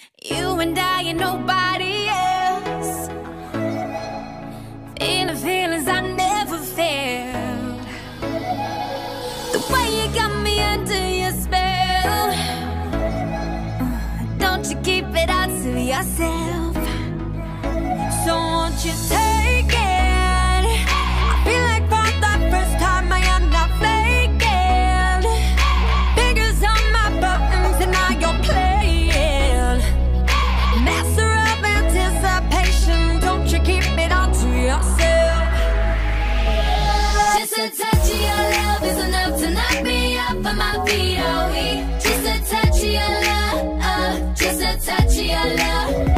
You and I and nobody else. Feeling feelings I never felt. The way you got me under your spell. Don't you keep it all to yourself. So won't you take it? I feel like for the first time I am not faking. Fingers on my buttons and now you're playing. Master of anticipation. Don't you keep it all to yourself. Just a touch of your love is enough to knock me off of my feet, oh, just a touch of your love, just a touch of your love.